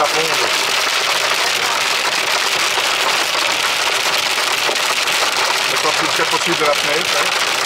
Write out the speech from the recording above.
ça fonde. Le pas plus près possible de la fenêtre. Hein.